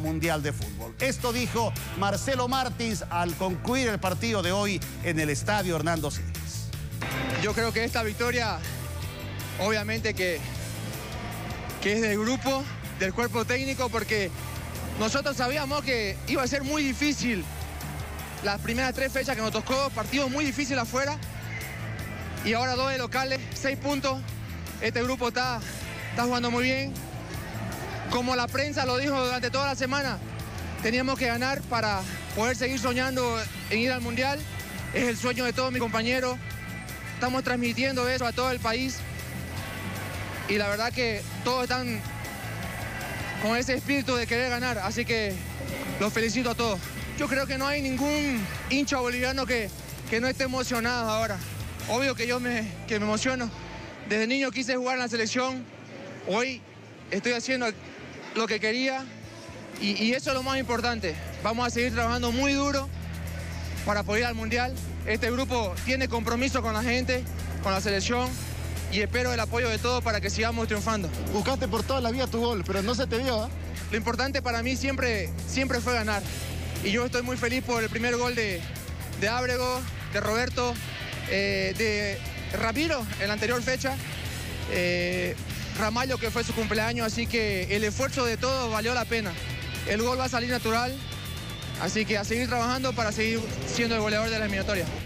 Mundial de Fútbol. Esto dijo Marcelo Martins al concluir el partido de hoy en el Estadio Hernando Siles. Yo creo que esta victoria, obviamente que es del grupo, del cuerpo técnico, porque nosotros sabíamos que iba a ser muy difícil las primeras 3 fechas que nos tocó, partidos muy difíciles afuera, y ahora 2 de locales, 6 puntos. Este grupo está jugando muy bien. Como la prensa lo dijo durante toda la semana, teníamos que ganar para poder seguir soñando en ir al Mundial. Es el sueño de todos mis compañeros. Estamos transmitiendo eso a todo el país. Y la verdad que todos están con ese espíritu de querer ganar. Así que los felicito a todos. Yo creo que no hay ningún hincha boliviano que no esté emocionado ahora. Obvio que me emociono. Desde niño quise jugar en la selección. Hoy estoy haciendo lo que quería y eso es lo más importante. Vamos a seguir trabajando muy duro para poder ir al Mundial. Este grupo tiene compromiso con la gente, con la selección, y espero el apoyo de todos para que sigamos triunfando. Buscaste por toda la vida tu gol, pero no se te dio, ¿eh? Lo importante para mí siempre fue ganar. Y yo estoy muy feliz por el primer gol de Ábrego, de Roberto, de Ramiro en la anterior fecha, Ramallo, que fue su cumpleaños, así que el esfuerzo de todos valió la pena. El gol va a salir natural, así que a seguir trabajando para seguir siendo el goleador de la eliminatoria.